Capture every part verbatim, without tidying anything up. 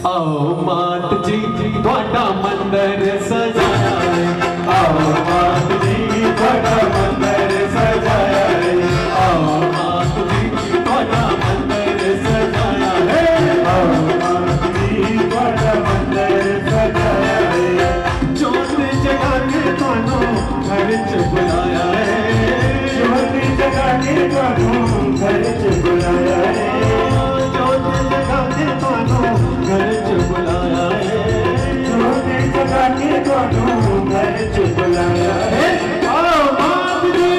आओ मात जी त्वाडा मंदिर सजाया है, आओ मात जी त्वाडा मंदिर सजाया है, आओ मात जी त्वाडा मंदिर सजाया है, आओ मात जी त्वाडा मंदिर सजाया है। जोत जगा के थानू घर च बुलाया है, जोत जगा के थानू घर च बुलाया है, जोत जगा के थानू घर च बुलाया है, जोत जगा के थानू घर च बुलाया है। आओ मात जी,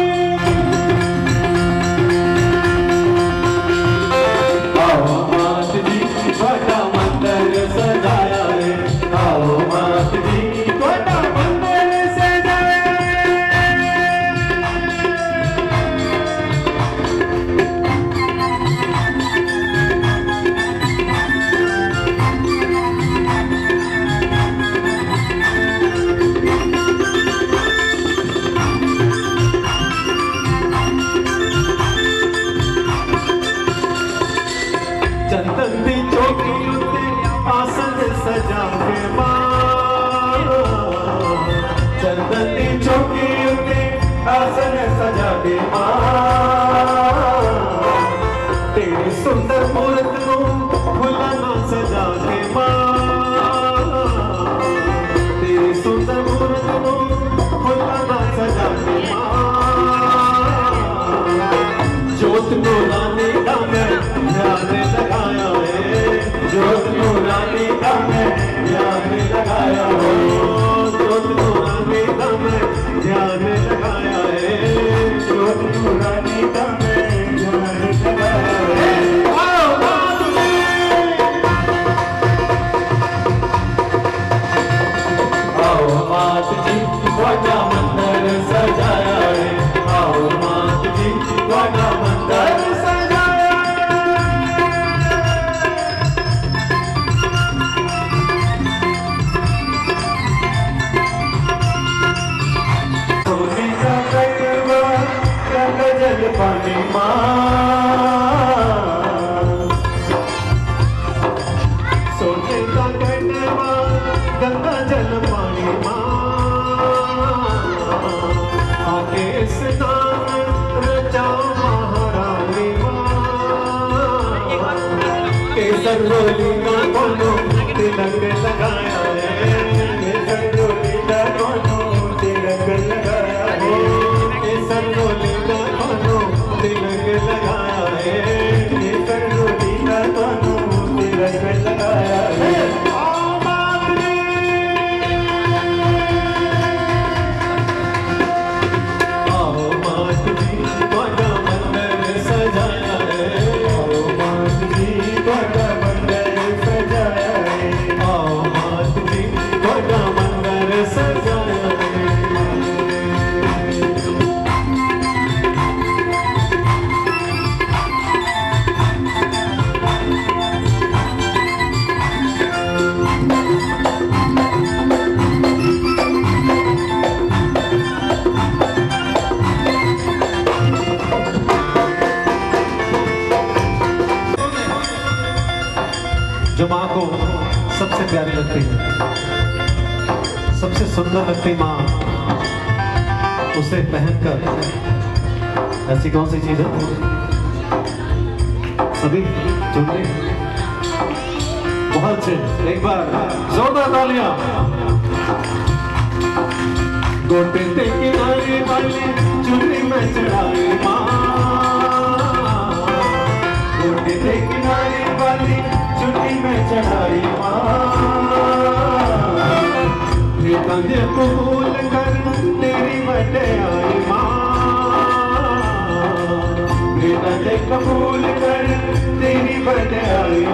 आओ मात जी त्वाडा मंदिर सजाया है, आओ मात जी त्वाडा मंदिर सजाया है। चंदन दी चौकी उत्ते आसन सजा के मां, चंदन दी चौकी उत्ते आसन सजा के मां, तेरी सुंदर मूरत को फुलाना सजा के मां, तेरी सुंदर मूरत को फुलाना सजा के मां, जोत नूरानी का मैं ध्यान लगाया है, जोत नूरानी का मैं ध्यान लगाया है, जोत नूरानी का मैं ध्यान लगाया है, जोत नूरानी का मैं ध्यान लगाया है। आओ मात जी, आओ मात जी त्वाडा मंदिर सजाया है, आओ मात जी त्वाडा मंदिर सजाया है। सोने का कटवा गंगा जल पानी मां, सोने का कटवा गंगा जल पानी मां, आगे स्नान रचाओ महारानी मां, केसर रोली का कोनो तिलक लगाया है, केसर रोली का कोनो तिलक लगाया है, केसर रोली का कोनो तिलक लगाया है, केसर रोली का कोनो तिलक लगाया है। आओ मात जी, आओ मात जी त्वाडा मंदिर सजाया है, आओ मात जी त्वाडा मंदिर सजाया है, आओ मात जी त्वाडा मंदिर सजाया है। जो माँ को सबसे प्यारी लगती है, सबसे सुंदर लगती माँ, उसे पहनकर ऐसी कौन सी चीज है? सभी चुनरी बहुत अच्छे, एक बार जोरदार तालियां। गोटे ते किनारे वाली चुनरी में चढ़ाई माँ, गोटे ते किनारे वाली चुनरी में चढ़ाई माँ, कंधे कबूल कर तेरी बड़ाई माँ, कंधे कबूल कर तेरी बड़ाई